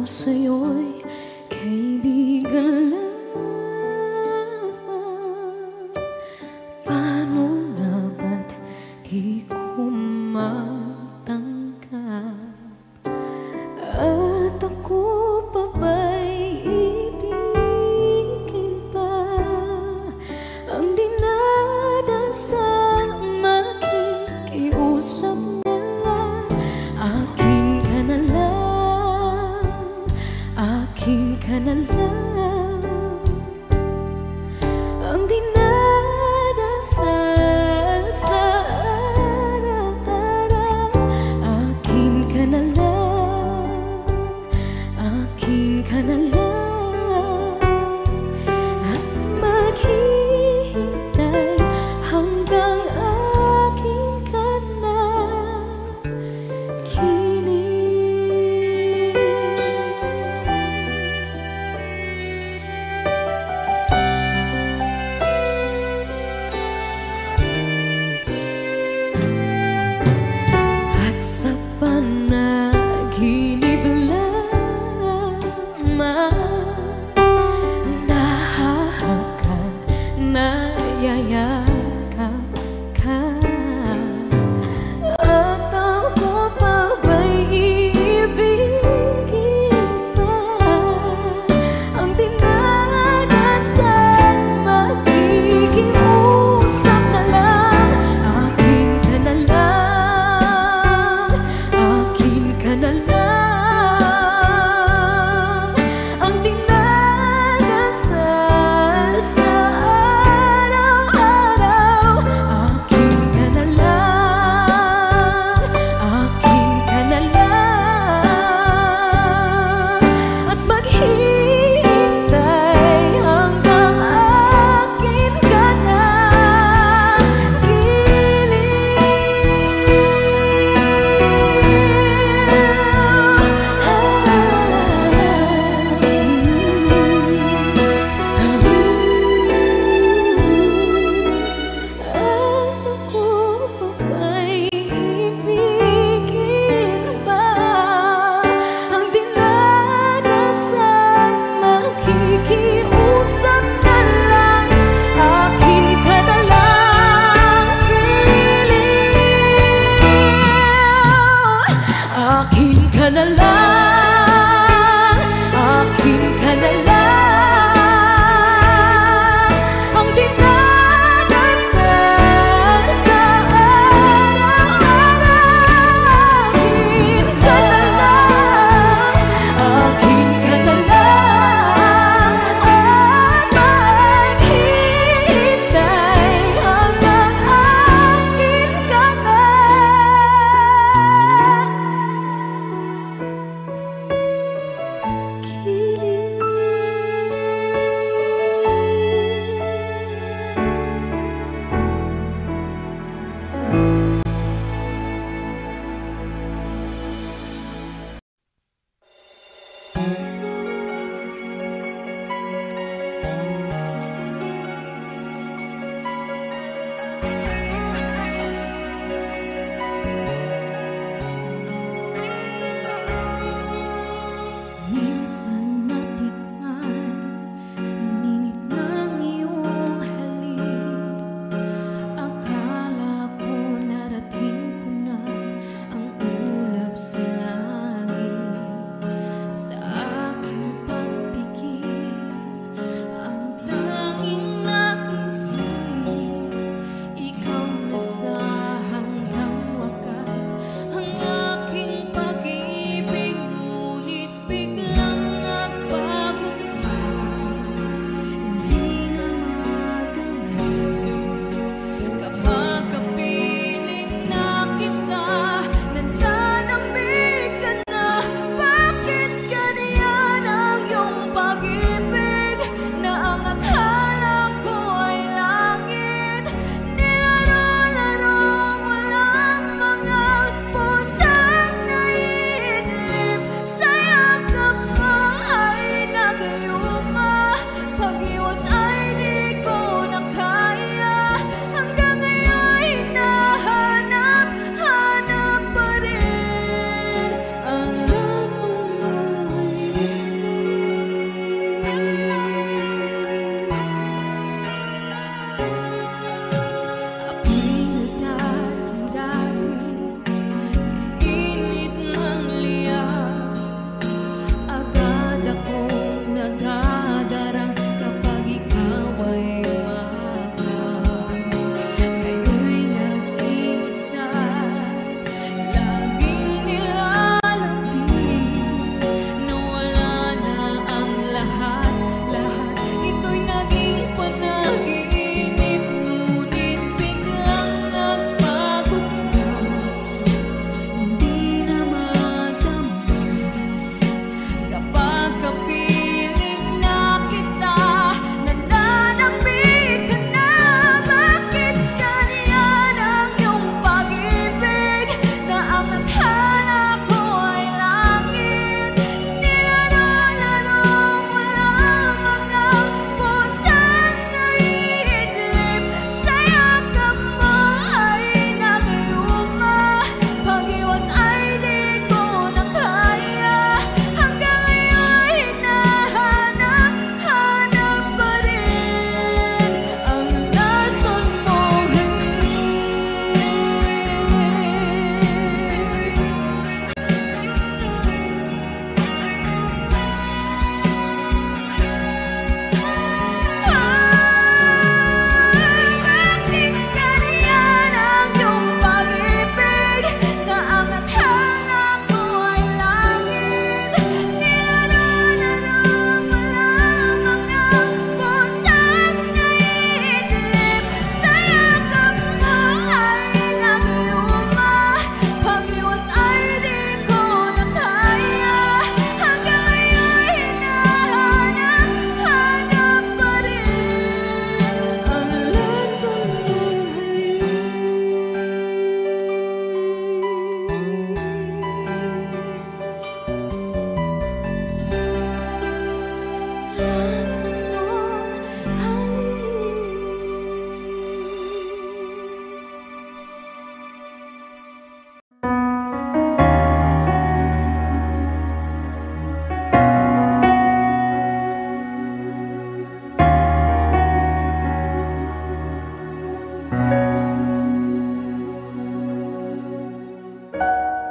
sa'yo'y kaibigan lamang. Paano nga ba't di ko matanggap? At ako pa ba'y ibigin pa? Ang dinadasang makikiusap na lang. Akin ka na lang, akin ka na lang. Ang dinadasal sa araw-araw. Akin ka na lang, akin ka na lang. At maghihintay hanggang akin ka na kinig. At sa panaginip lamang nahahagan, nayayakap ka. At ako pa ba'y iibigin pa? Ang dinadasal makikiusap na lang. Akin ka na lang,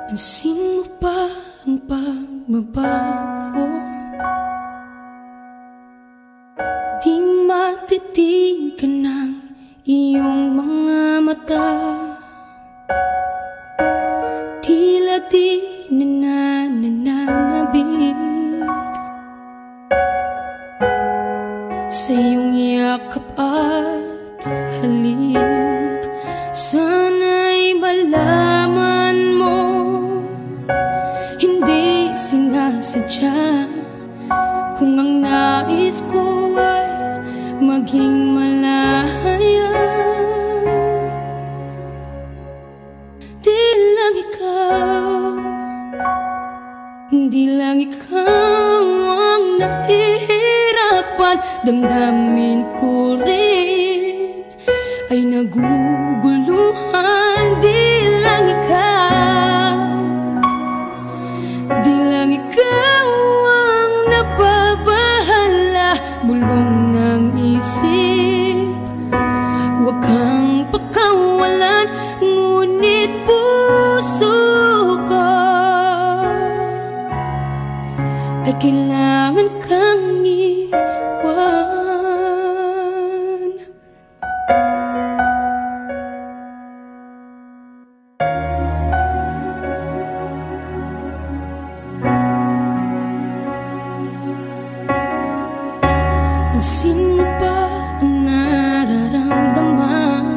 Pansin mo ba ang pagbabago? Di matitigan ng iyong mga mata. Tila di nananabig sa iyong yakap at halik. Sana'y malaman mo, hindi sinasadya. Kung ang nais ko ay maging malaya, di lang ikaw, di lang ikaw ang nahihirapan. Damdamin ko rin ay naguguluhan. Di lang ikaw, di lang ikaw ang nababahala. Bulong ng isip, huwag kang pakawalan. Ngunit puso ko ay kailangan kang iwan. Pansin mo ba ang nararamdaman?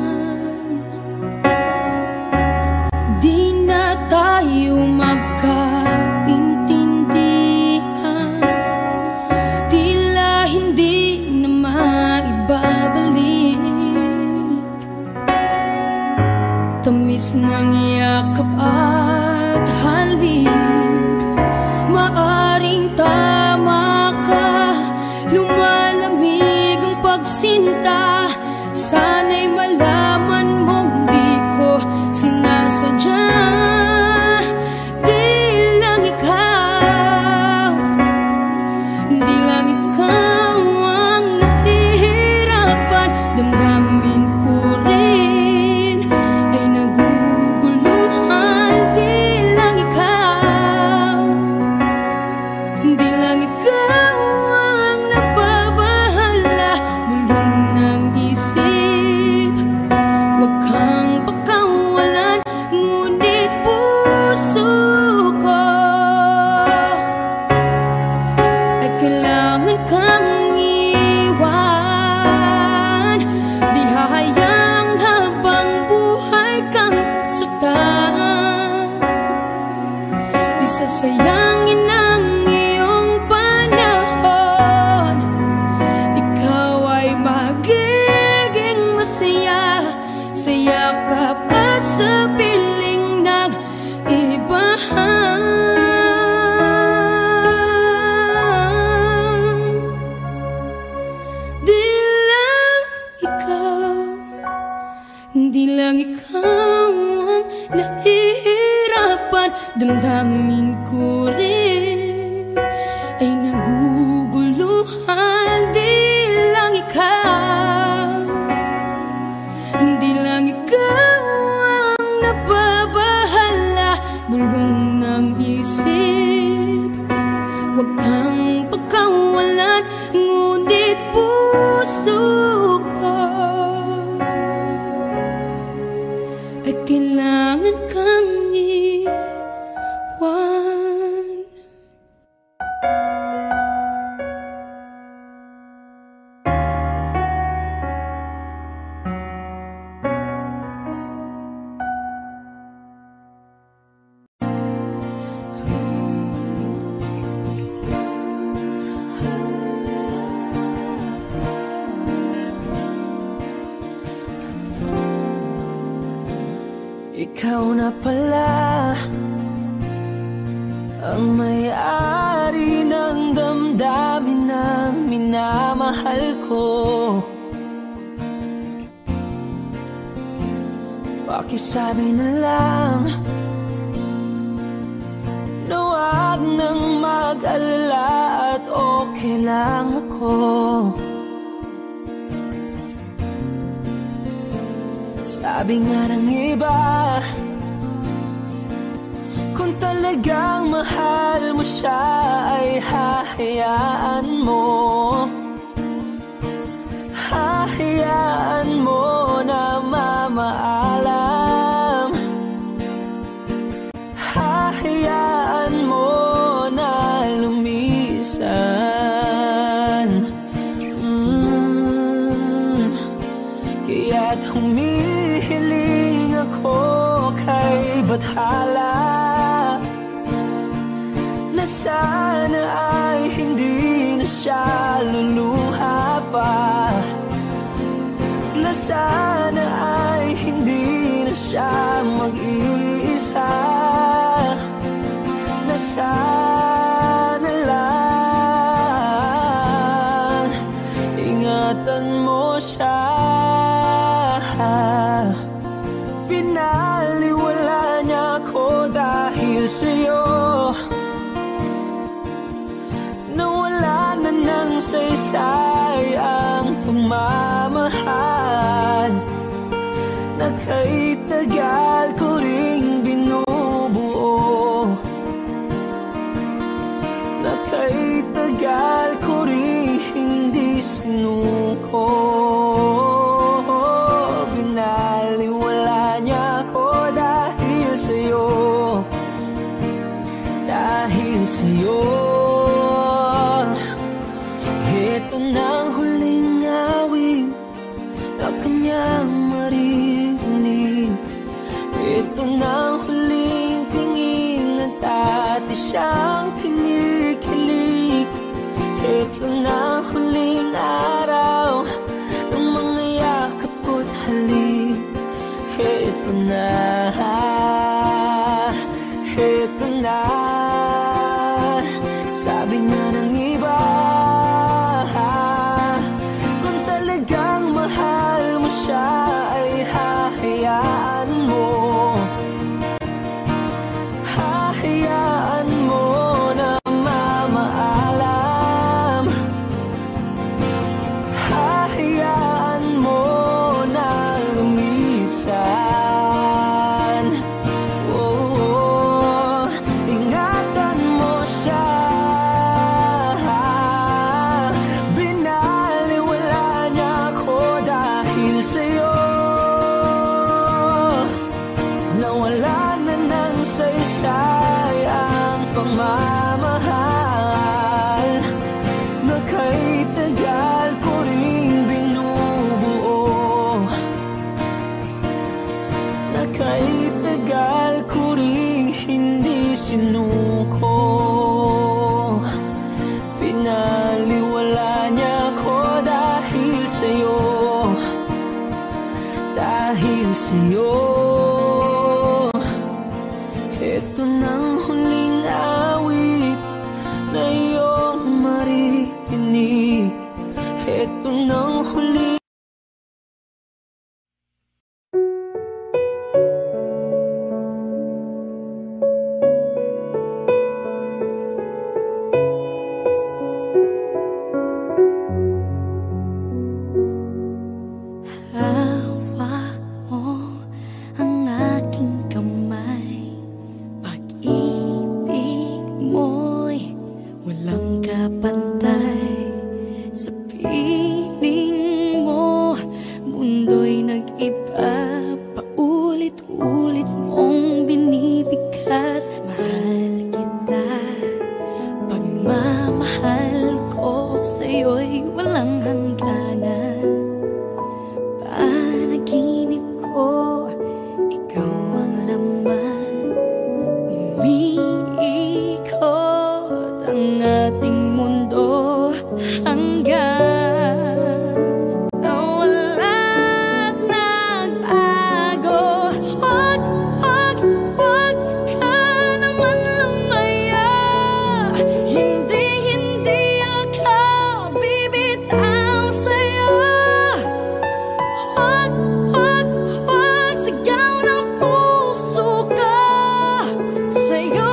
Di na tayo magkaintindihan. Tila hindi na maibabalik tamis ng yakap at halik. Maaring tama ka, lumalamig ang pagsinta. Sana'y malaman mong di ko sinasadya. Di lang ikaw, di lang ikaw ang nahihirapan. Damdamin ko rin ay naguguluhan. Di lang ikaw, di lang ikaw ang nababahala. Bulong ng isip, huwag kang pakawalan. Ngunit puso ko ay kailangan kang iwan. Di hahayang habang buhay kang saktan. Di sasayangin ang iyong panahon. Ikaw ay magiging masaya sa yakap at sa piling ng iba. Di lang ikaw, di lang ikaw ang nahihirapan. Damdamin ko rin ay naguguluhan. Di lang ikaw, di lang ikaw ang nababahala. Bulong ng isip, huwag kang pakawalan. Ngunit puso ko ay kailangan kang iwan. Ikaw na pala ang may-ari ng damdamin ng minamahal ko. Pakisabi na lang na wag nang mag-alala at okay lang ako. Sabi nga ng iba, Kung talagang mahal mo siya ay hahayaan mo. Hahayaan mo na mamaalam. Hahayaan mo na lumisan. Kaya't humihiling ako kay Bathala na sana ay hindi na siya luluha pa, na sana ay hindi na siya mag-iisa, na sana lang ingatan mo siya. Pinaliwala niya ako dahil sa'yo, nawala na ng saysay ang pagmamahal na kay tagal ko ring binubuo, na kay tagal ko ring hindi sinuko. Binaliwala niya ako dahil sa'yo, dahil sa'yo. Ito na ang huling awit na kanyang maririnig. Ito na ang huling tingin at dati siyang kinikilig. Ito na ang huling araw ng mga yakap ko't halik. Ito na, ito na, sabi nga ng iba. Kung talagang mahal mo siya ay hahayaan mo. Hahayaan mo na mamaalam. Hahayaan mo na lumisan. Oh, ingatan mo siya. Binaliwala niya ako dahil sa'yo, nawala na ng saysay ang pagmamahal na kay tagal ko ring binubuo, na kay tagal ko ring hindi sinuko. Pinaliwala niya ako dahil sa'yo, dahil sa'yo. Ito nang huling awit na iyong maririnig. Ito nang huling hawak mo ang aking kamay. Pag-ibig mo'y walang kapantay. Sa piling mo, mundo'y nag-iba. Paulit-ulit mong binibigkas. Mahal kita, pagmamahal ko sa'yo'y walang hangganan. Panaginip ko, ikaw ang laman. Umiikot ang ating mundo hanggang nawala't nagbago. Wag, wag, wag ka naman lumaya. Hindi, hindi ako bibitaw sa'yo. Wag, wag, wag, sigaw ng puso ko sa'yo.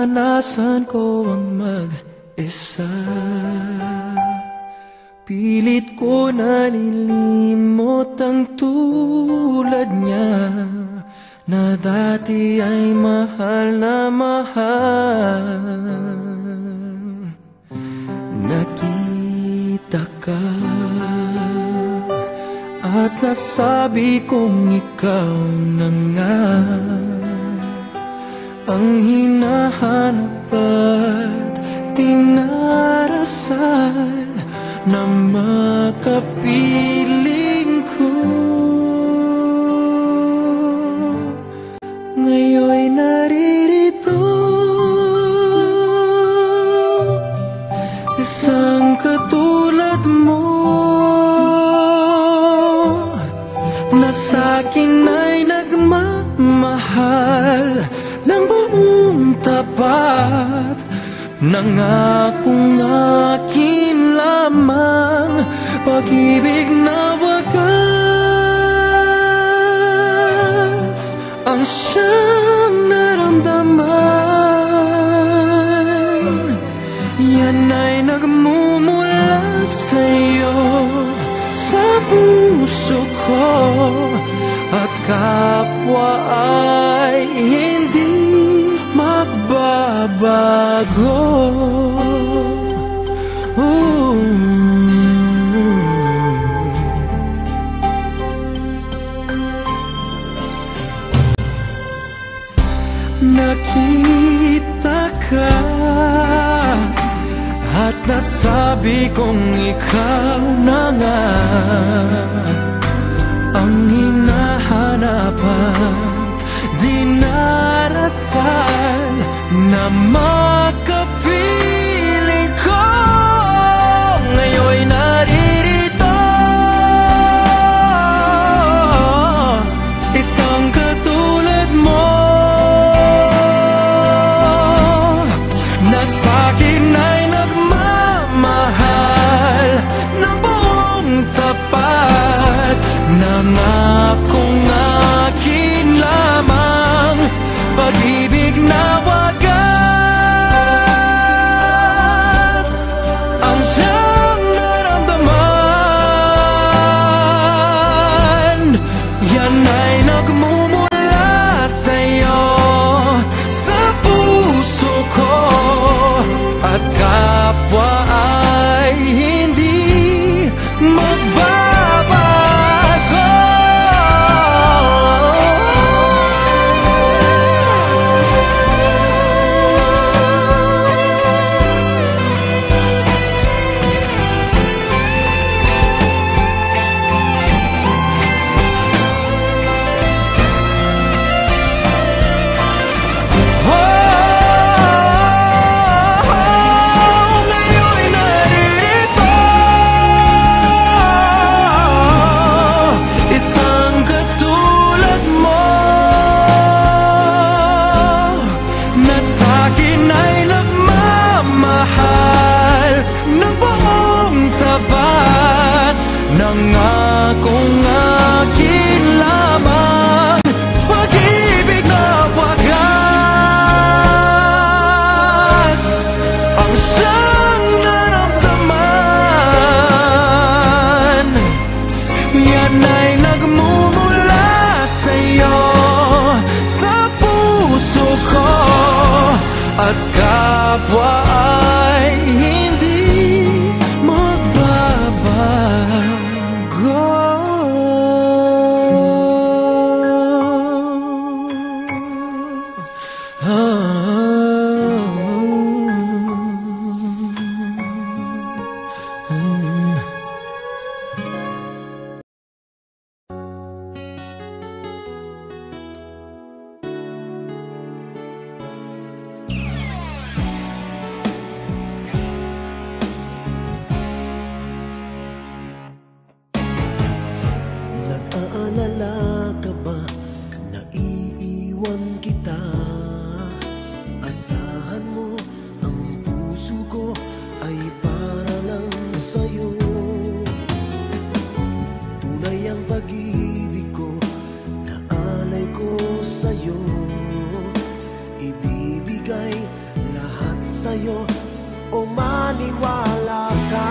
naranasan ko ang mag-isa. Pilit ko nalilimot ang tulad niya na dati ay mahal na mahal. Nakita ka at nasabi kong ikaw na nga ang hinahanap at tinarasal na makapiling ko. Ngayon'y naririto, isang katulad mo na sa'kin ay nagmamahal ng buong tapat. Nangakong akin lamang pag-ibig na wagas ang siyang naramdaman. Yan ay nagmumula sa'yo, sa puso ko, at kapwa ay hindi magbabago. Nakita ka at nasabi kong ikaw na nga ang hinahanap at dinarasal na makapiling ko. Ngayon'y naririto, isang katulad mo na sa'kin ay nagmamahal ng buong tapat. Nangakong akin lamang pag-ibig na wagas ang siyang naramdaman. Yan ay nagmumula sa'yo, sa puso ko, at kapwa ay hindi magbabago. Nangakong akin lamang pag-ibig na wagas ang siyang naramdaman. Yan ay nagmumula sa'yo, sa puso ko, at kapwa ay hindi magbabago. sa'yo o maniwala ka.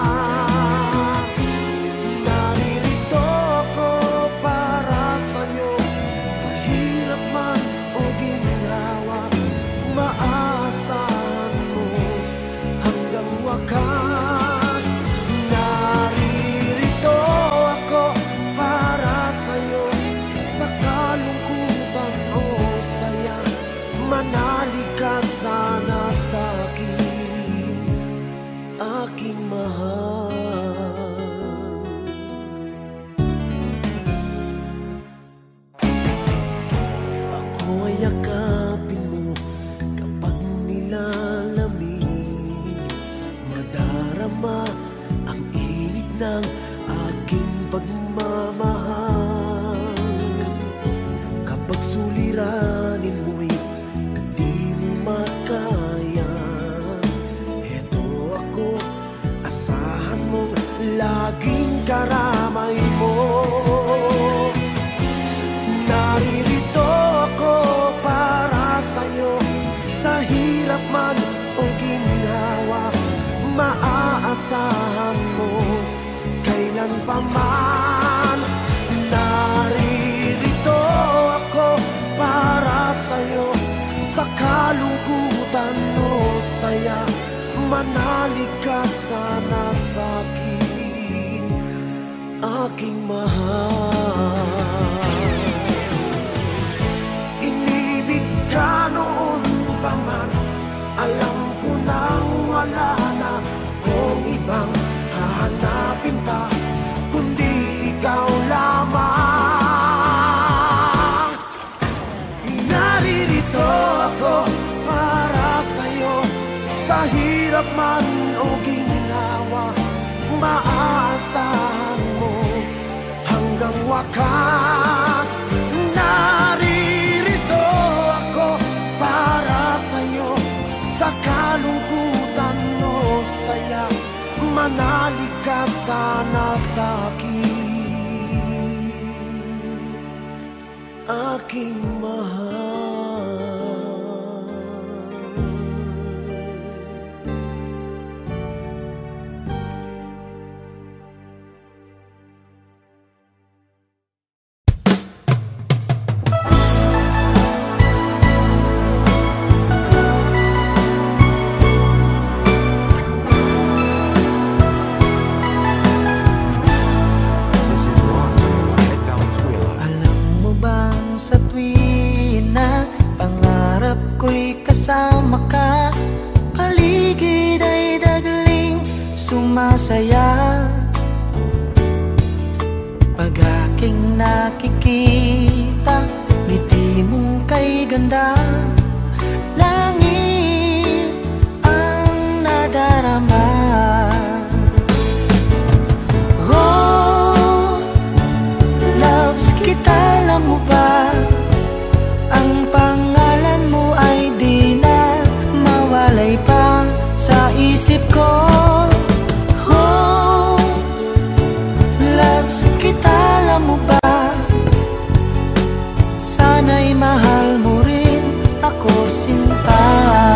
Naririto ko para sa'yo, sa hirap man o ginhawa, maasahan mo hanggang wakas. Naririto ako para sa'yo, sa kalungkutan o saya, manalig ka sana sa'kin, aking mahal. Ako ay yakapin mo kapag nilalamig, madarama ang init ng aking pagmamahal. Kapag suliranin mo'y di mo makaya, eto ako, asahan mong laging karamay mo. Naririto ako para sa'yo, sa hirap man o ginhawa, maaasahan mo kailan pa man. Naririto ako para sa'yo, sa kalungkutan o saya, manalig ka sana sa'kin, aking mahal. Inibig ka noon pa man, alam ko nang wala na kung ibang hahanapin pa, kundi ikaw lamang. Naririto ako para sa'yo, sa hirap man o ginhawa, maaasahan mo hanggang wakas. Naririto ako para sa'yo, sa kalungkutan o saya, manalig ka sana sa'kin, aking mahal. This is Ron Ed Valenzuela. Alam mo bang sa tuwin na pangarap ko'y kasama ka, paligid ay dagling sumasaya. Pag aking nakikita, ngiti mong kay ganda, langit ang nadarama. Oh, loves kita, alam mo ba? Ang pangalan mo ay di na mawalay pa sa isip ko. Oh, loves kita, alam mo ba? Sana'y mahal mo rin ako, sinta.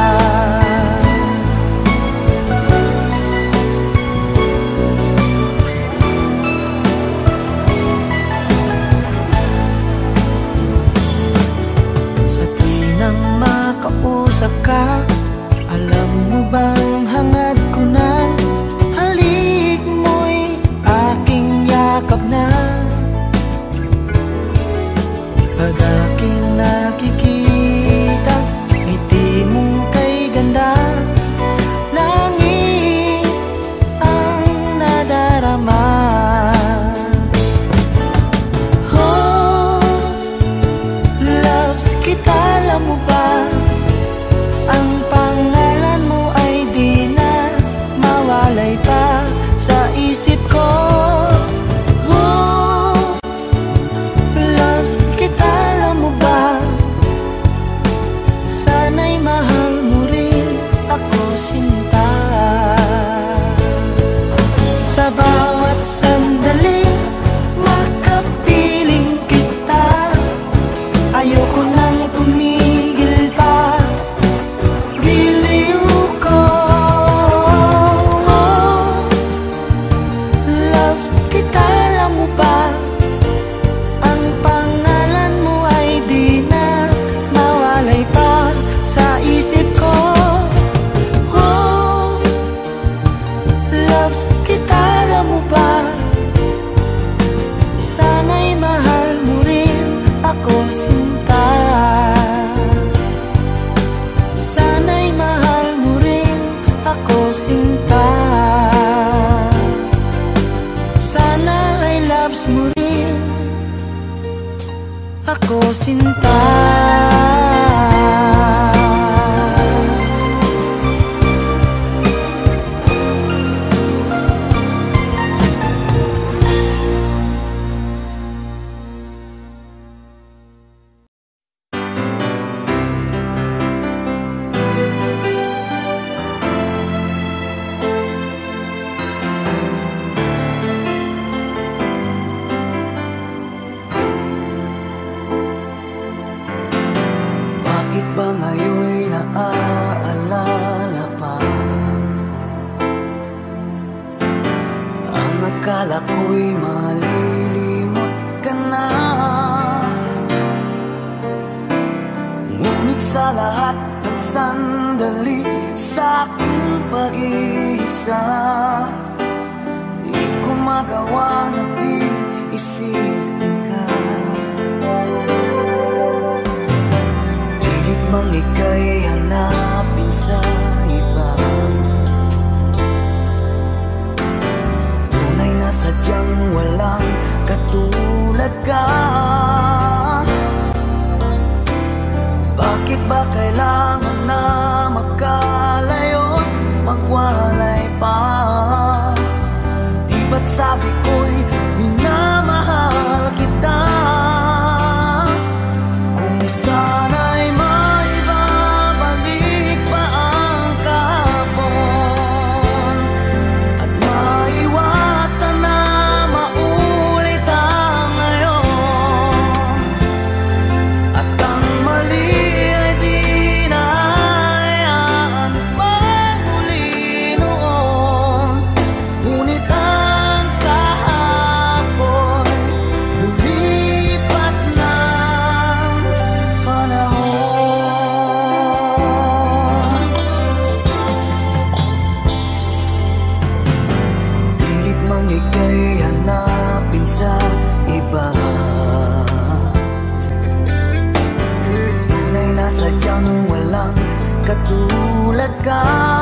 Sa tuwinang makausap ka, alam mo bang hangad ko ng halik mo'y aking yakap na. Pag aking nakikita, ngiti mong kay ganda, langit ang nadarama. Oh, loves kita, alam mo ba? Ang pangalan mo ay di ako sinta. Akala ko'y malilimot ka na, ngunit sa lahat ng sandali sa aking pag-iisa, di ko magawa na di isipin ka. Pilit mang ika'y hanapin sa iba, sadyang walang katulad ka. Bakit ba kailangan na magkalayo't magwalay pa? Di ba't sabi ko'y minamahal kita? Kung sana'y maibabalik pa ang kahapon at maiwasan na maulit ang ngayon, at ang mali ay di na hayaan magmuli noon. Ngunit ang kahapon lumipas ng panahon. Pilit mang ika'y hanapin sa iba, tunay na sadyang walang katulad ka.